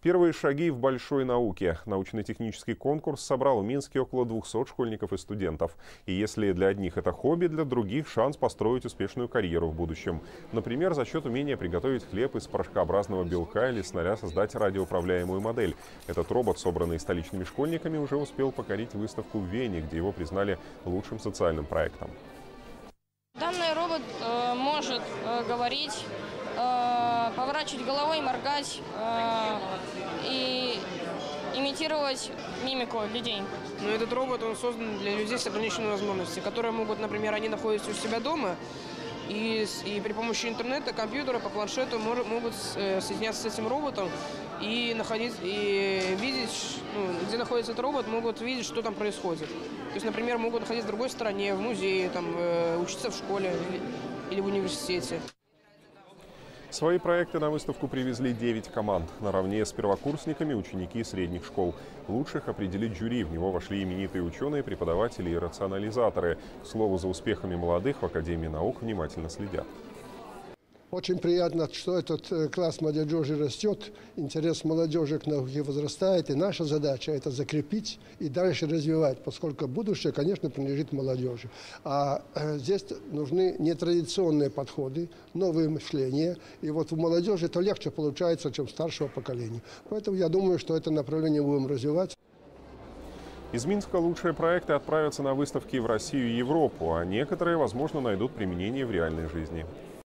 Первые шаги в большой науке. Научно-технический конкурс собрал в Минске около 200 школьников и студентов. И если для одних это хобби, для других шанс построить успешную карьеру в будущем. Например, за счет умения приготовить хлеб из порошкообразного белка или с нуля создать радиоуправляемую модель. Этот робот, собранный столичными школьниками, уже успел покорить выставку в Вене, где его признали лучшим социальным проектом. Данный робот может говорить, поворачивать головой, моргать и имитировать мимику людей. Но этот робот, он создан для людей с ограниченными возможностями, которые могут, например, они находятся у себя дома, и при помощи интернета, компьютера, по планшету могут соединяться с этим роботом и видеть, где находится этот робот, могут видеть, что там происходит. То есть, например, могут находиться в другой стране, в музее, учиться в школе или в университете. Свои проекты на выставку привезли 9 команд. Наравне с первокурсниками ученики средних школ. Лучших определить жюри. В него вошли именитые ученые, преподаватели и рационализаторы. К слову, за успехами молодых в Академии наук внимательно следят. Очень приятно, что этот класс молодежи растет, интерес молодежи к науке возрастает, и наша задача – это закрепить и дальше развивать, поскольку будущее, конечно, принадлежит молодежи. А здесь нужны нетрадиционные подходы, новые мышления, и вот в молодежи это легче получается, чем старшего поколения. Поэтому я думаю, что это направление будем развивать. Из Минска лучшие проекты отправятся на выставки в Россию и Европу, а некоторые, возможно, найдут применение в реальной жизни.